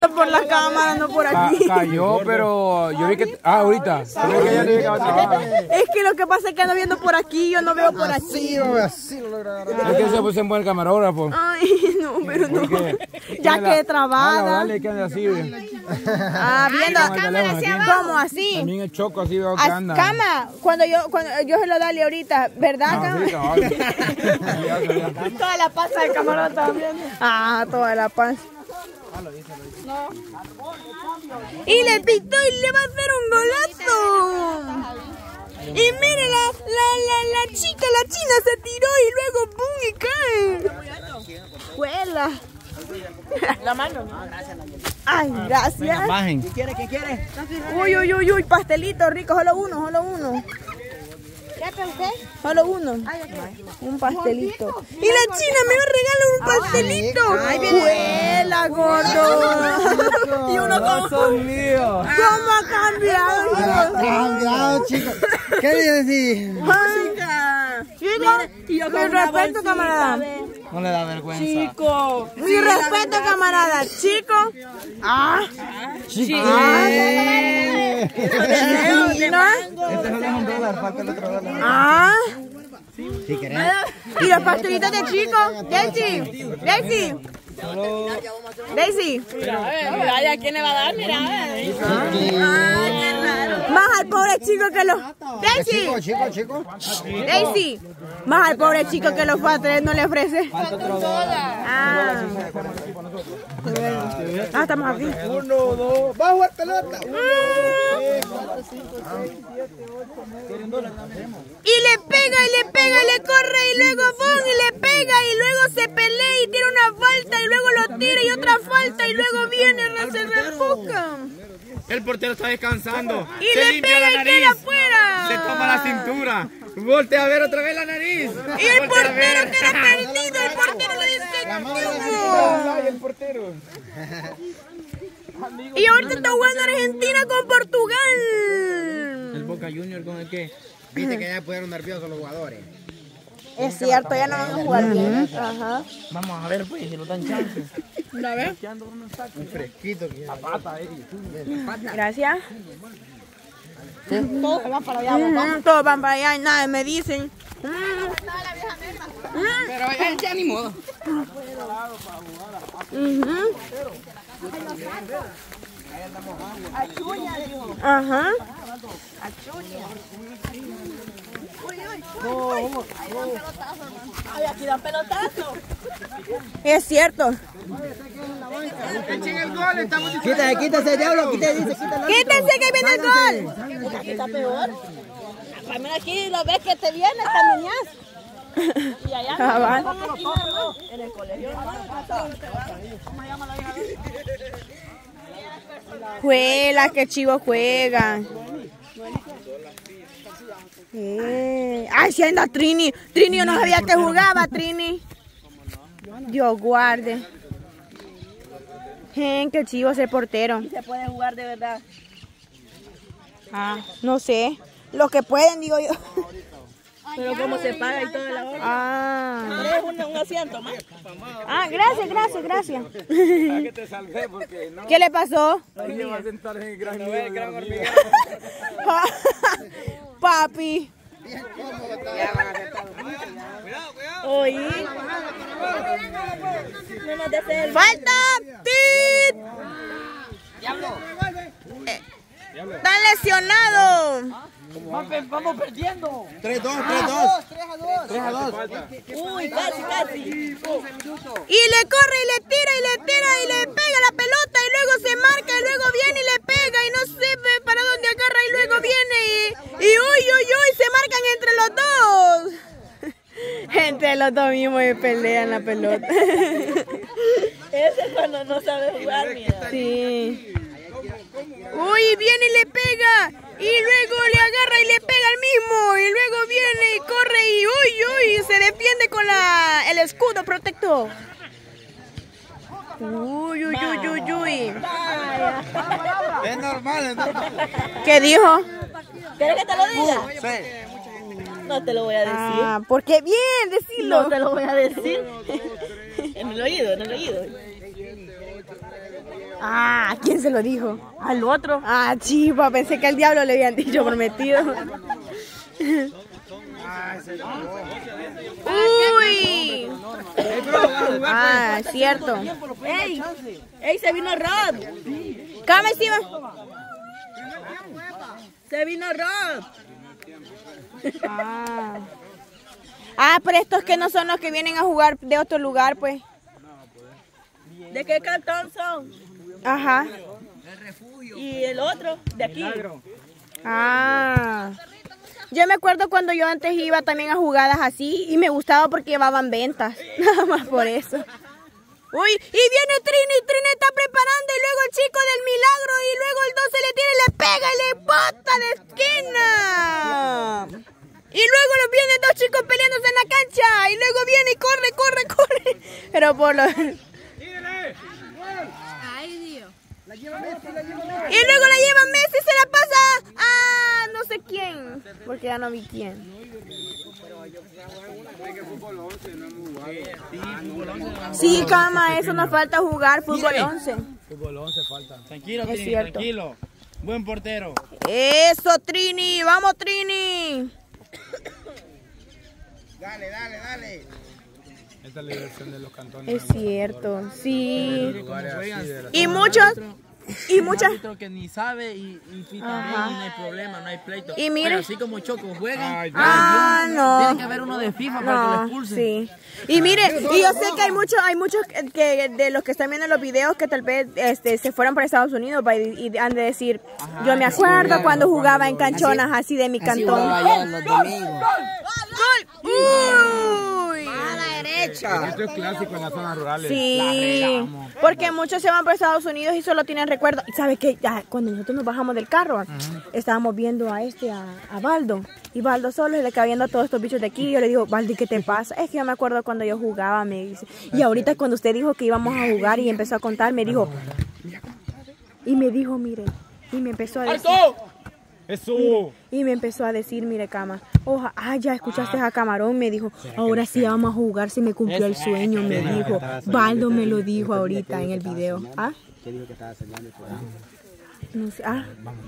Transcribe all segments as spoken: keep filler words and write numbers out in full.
por la cámara, no por aquí. Ca cayó, pero yo vi que... Ah, ahorita. Es que lo que pasa es que ando viendo por aquí, yo no veo por aquí. Así, es que se puso en buen camarógrafo. Ay, no, pero no. Ya quedé trabada. Dale, que anda así. Ah, viendo. ¿Cómo así? También el choco así veo que anda. Cama, cuando yo, cuando yo se lo dale ahorita, ¿verdad, Cama? Toda la panza del camarón también. Ah, toda la panza. No. Y le pitó y le va a hacer un golazo. Y mire, la, la, la, la chica, la china se tiró y luego ¡pum! Y cae. Juela. La mano. Ay, gracias. Bajen. ¿Qué quiere? ¿Qué quiere? Uy, uy, uy, uy, pastelito rico, solo uno, solo uno. ¿Qué pensé? Solo uno. Un pastelito. Y la china me va a regalar un pastelito. Ay, ¡juela, gordo! Y uno como... son míos. ¿Cómo ha cambiado? Ha cambiado, chicos. ¿Qué le decís? Chico, con respeto, camarada. No le da vergüenza. Chico. Mi respeto, camarada. Chico. Ah. Chico. Este no es un dólar, falta el otro dólar. Ah. Si querés. Y los pastelitos de chico. Daisy. Daisy. Daisy. Mira, mira, ¿a quién le va a dar? Mira, más al pobre chico que los... Daisy. Chico, chico, chico. Daisy. Más al pobre chico que los padres no le ofrece. Ah. Ah, estamos aquí. Uno, dos. Va a jugar pelota. Uno, dos, tres, cuatro, cinco, seis, siete, ocho, nueve. Y le pega y le pega y le corre y luego ¡bum! Y le pega y luego se pelea y tiene una falta y luego lo tira y otra falta y luego viene y se refoca. El portero está descansando. Y le pega y queda afuera. Se toma la cintura. Voltea a ver otra vez la nariz. Y el portero queda perdido. El portero le dice Y el portero. Y ahorita está jugando Argentina con Portugal. El Boca Junior con el que... Viste que ya pusieron nerviosos los jugadores. Es cierto, ya no van a jugar bien. Ajá. Vamos a ver, pues, si nos dan chance. ¿La ves? Un fresquito. La pata, eh. Gracias. todos van para allá, papá. Todos van para allá y nada, me dicen. Pero ya, ya ni modo. Ajá. Ay, aquí dan pelotazo. Es cierto. Echen el gol, estamos diciendo. Quítese, quítese, diablo. Quítese, quítese. Quítense que viene el gol. Aquí está peor. Para mí aquí lo ves que te viene, caminás. Y allá Ah, va. en el colegio. Juela, que chivo juegan. Eh. Ay, si anda Trini. Trini, yo no sabía que jugaba, Trini. Dios guarde. Gen, que chivo ese portero. Y se puede jugar de verdad. Ah, no sé. Los que pueden, digo yo. Pero cómo se paga y toda la hora. Ah. ¿Quieres un, un asiento más? Ah, gracias, gracias, gracias. Que te salvé porque no. ¿Qué le pasó? Ahí se va a sentar en el gran hormiguero. Papi. Oí. No nos deseen. ¡Falta! ¡Tit! Eh, ¡Están lesionados! Vamos perdiendo. tres dos, tres dos. tres a dos. Uy, casi, casi. Y le corre y le tira y le tira y le pega la pelota y luego se marca y luego viene y le pega y no sé para dónde agarra y luego viene y, y uy, uy, uy, se marcan entre los dos. Entre los dos mismos y pelean la pelota. Ese es cuando no sabe jugar, mira. Sí. Uy, viene y le pega y luego le agarra y le pega al mismo y luego viene y corre y uy, uy, se defiende con la, el escudo protector. Uy, uy, uy, uy, uy. Es normal, es normal. ¿Qué dijo? ¿Quieres que te lo diga? Sí. No te lo voy a decir. Ah, porque bien, decirlo. No te lo voy a decir. En el oído, en el oído. Ah, ¿quién se lo dijo? Al otro. Ah, chiva, pensé que al diablo le habían dicho prometido. Uy. Ah, es cierto. ¡Ey! ¡Ey, se vino Rod! Cama encima. ¡Se vino Rod! Ah. Ah, pero estos que no son los que vienen a jugar de otro lugar, pues. ¿De qué cantón son? Ajá. ¿Y el otro? De aquí. Ah. Yo me acuerdo cuando yo antes iba también a jugadas así y me gustaba porque llevaban ventas. Nada más por eso. Uy, y viene Trini, Trini está preparando y luego el chico del milagro y luego el dos se le tira y le pega y le bota de esquina. Y luego los vienen dos chicos peleándose en la cancha y luego viene y corre, corre, corre. Pero por lo... Y luego la lleva Messi y se la pasa a no sé quién, porque ya no vi quién. Sí, cama, eso nos falta jugar, fútbol once. Fútbol once falta. Tranquilo, Es Trini, cierto. tranquilo. Buen portero. Eso, Trini, vamos, Trini. Dale, dale, dale. Esta es la diversión de los cantones. Es cierto, sí. Lugares así de la- Y muchos, y muchas... árbitro que ni sabe y, y pita Ajá. bien y no hay problema, no hay pleito. Y mire- Pero así como Choco juegan, Ay, Ah, tiene que no. haber uno de FIFA para que lo No, expulsen. sí. Y mire, y yo sé que hay muchos, hay muchos que, que de los que están viendo los videos que tal vez este, se fueron para Estados Unidos pa, y, y han de decir, yo me acuerdo cuando jugaba en canchonas así de mi cantón. Allá los domingos. ¡Gol! ¡Uy! Esto es clásico en las zonas rurales. Sí, porque muchos se van para Estados Unidos y solo tienen recuerdos. Y sabes que cuando nosotros nos bajamos del carro, estábamos viendo a este, a, a Baldo. Y Baldo solo se le quedaba viendo a todos estos bichos de aquí. Y yo le digo, Baldo, ¿qué te pasa? Es que yo me acuerdo cuando yo jugaba, me dice. Y ahorita cuando usted dijo que íbamos a jugar y empezó a contar, me dijo. Y me dijo, mire, y me empezó a decir. ¡Eso! Y me empezó a decir, mire, Cama, oja, ah, ya escuchaste a Camarón, me dijo, ahora sí vamos a jugar, se me cumplió el sueño, me dijo. Baldo me lo dijo ahorita en el video. ¿Ah? ¿Qué dijo que estaba soñando? No sé, ah.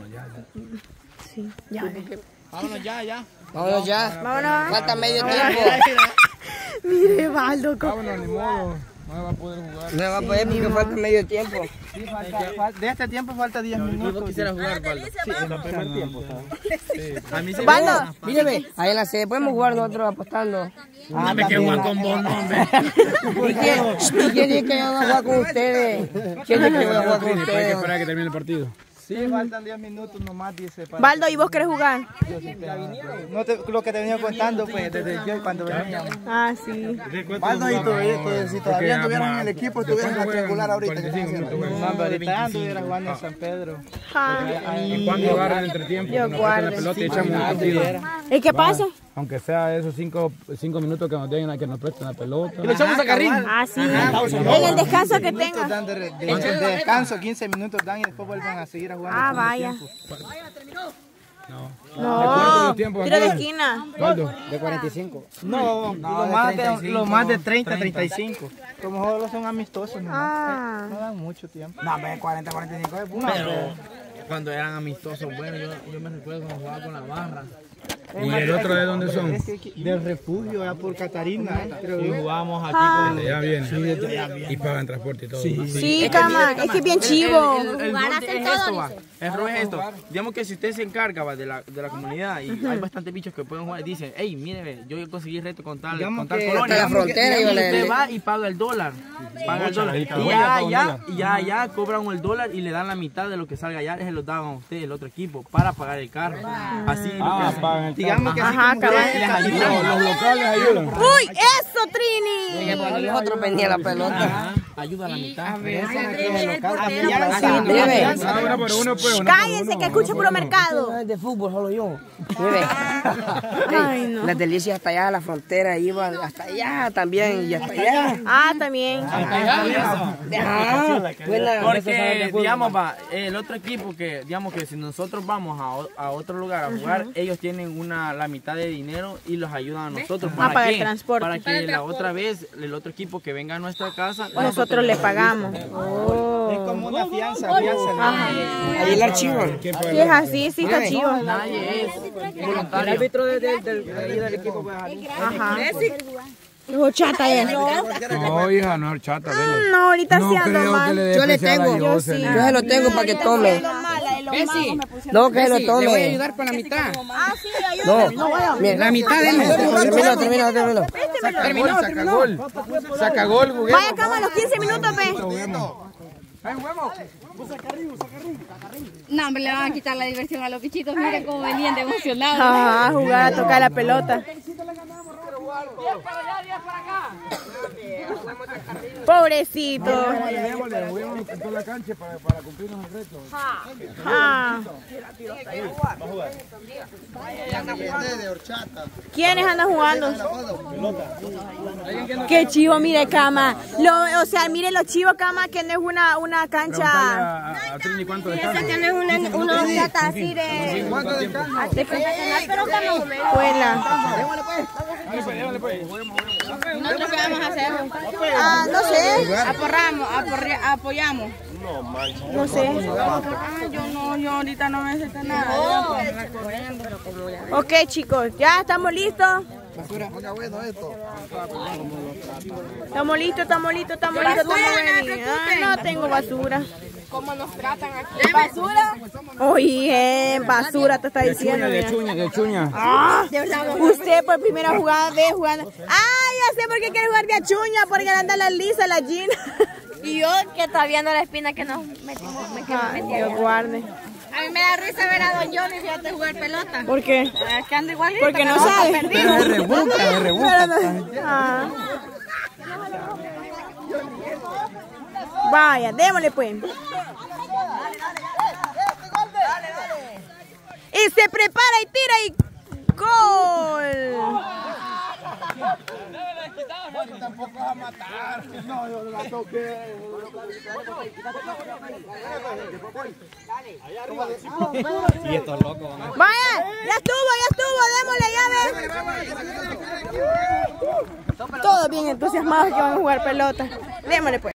Sí, ya. Vámonos ya, ya. Vámonos ya. Vámonos. Falta medio tiempo. Mire, Baldo, co- Vámonos, ni modo. No va a poder jugar. No va a poder porque falta medio tiempo. De este tiempo falta diez Yo minutos. quisiera jugar, Baldo. En el primer tiempo. A mí se me Baldo, Míreme, ahí en la sede podemos jugar nosotros apostando. no me que jugar con vos, no, hombre. ¿Y quién, ¿Y quién dice que yo voy a jugar con ustedes? ¿Quién dice que yo voy a jugar con Hay que ustedes? esperar a que termine el partido. Sí, faltan diez minutos nomás, dice. para- Baldo, ¿y vos querés jugar? No te, lo que te venía contando, pues, desde yo cuando veníamos. Ah, sí. Baldo, y todavía, pues, si todavía estuvieran en el equipo, estuvieran en la triangular ahorita. ¿Qué están haciendo? No, pero ahorita estuviera jugando en San Pedro. Ah, ¿Y cuándo agarran el entretiempo? Yo Nos pasan la guardo. pelota y echamos un partido. ¿y qué pasa? Aunque sea esos cinco, cinco minutos que nos den a que nos presten la pelota. lo echamos a Carrín. Ah, sí. En el descanso que tenga. Dan de, de- de- de descanso, quince minutos dan y después vuelven a seguir a jugar. Ah, el segundo vaya. tiempo. No, los tiempos tiro de aquí? esquina. Baldo. De cuarenta y cinco. No, lo, más de, lo más de treinta, treinta y cinco. Como juegos son amistosos, ¿no? Ah. No dan mucho tiempo. No, pero cuarenta, cuarenta y cinco es bueno. Pero cuando eran amistosos, bueno, yo, yo me recuerdo cuando jugaba con la barra. ¿Y el otro de dónde son? Es que del refugio, allá por Catarina, creo Y yo. jugábamos aquí Ah. con Ya viene. Y pagan transporte y todo. Sí, Cama, es que es bien chivo. El, el, el rol es esto, va. El rol es esto. Digamos que si usted se encarga va, de, la, de la comunidad y hay bastantes bichos que pueden jugar, dicen, hey, mire, yo conseguí reto con tal, Digamos con tal que colonia. hasta la frontera y iba la- usted va y paga el dólar. Paga el dólar. Y ya, ya, y ya, ya cobran el dólar y le dan la mitad de lo que salga allá, se lo daban a usted, el otro equipo, para pagar el carro. Así lo que Ah, hacen. pagan el Digamos que así Ajá, como cabal. ustedes Les les ayudan. Los locales ayudan. ¡Uy, eso, Trini! Nosotros venía la pelota. Ajá, ayuda a la mitad. Míreme. Ah, uno por uno, pues. uno por Cállense uno. que escucho puro mercado. No es de fútbol, solo yo. Mire. Ay, no. Las delicias hasta allá a la frontera iban hasta allá también y hasta allá. Ah, también. Ah, buena. Porque, digamos, va, el otro equipo que, digamos que si nosotros vamos a, o- a otro lugar a jugar, ellos tienen una, la mitad de dinero y los ayudan a nosotros. ¿Para pagar qué? el transporte. Para que la otra vez, el otro equipo que venga a nuestra casa, Nosotros nosotros le pagamos. Oh. Es como una fianza, fianza. Ajá. Ahí el archivo. Si es así, sí está chivo. Nadie es voluntario. El árbitro del, del, del, del equipo puede dejar. Ajá. Dijo chata es. No, hija, no, chata, dele. No, ahorita No sí ando creo que mal. le dé Yo le especial a tengo. Yo Jocelyn. sí. Yo se lo tengo para que tome. No, que se lo tome. Le voy a ayudar con la mitad. Ah, sí, ayúdame. No, mira. La mitad de Termino, termino, termino. Terminó, saca gol. Saca gol, juguete. Vaya cama a los quince minutos, ve. No, hombre, le van a quitar la diversión a los bichitos. Miren cómo venían de emocionados. Ajá, a jugar, a tocar la pelota. Pobrecito. Ah. ¿Quiénes andan jugando? Qué chivo, mire, cama. Lo, o sea, mire los chivos, cama, que no es una, una cancha. A, a Trini, ¿cuánto descansa? Que no es una, una plata así de. ¿Cuánto descansa? De pero cama. ¿Nosotros qué vamos a hacer? Ah, no sé. Aporramos, aporri- apoyamos. No sé. Ah, yo no, yo ahorita no me sé nada. Ok, chicos, ya estamos listos. Estamos listos, estamos listos, estamos listos. Estamos ready. Ah, no tengo basura. ¿Cómo nos tratan aquí? ¿Basura? Oye, basura te está diciendo. De mira. chuña, de chuña. Ah, usted por primera jugada ve jugando. Ah, ya sé por qué quiere jugar de achuña, porque le anda la lisa, la Gina. Y yo que todavía no la espina que nos metimos. Me quedo Ay, metida. Dios guarde. A mí me da risa ver a Don Johnny fíjate jugar pelota. ¿Por qué? Es que anda igual. Porque no sabe. Pero es rebusca, es rebusca. Ah. Vaya, démosle pues. Y se prepara y tira y ¡gol! Tampoco vas a matar. No, yo la toqué. Y estos locos. Vaya, ya estuvo, ya estuvo, démosle, ya ven. Todos bien entusiasmados que van a jugar pelota. Démosle pues.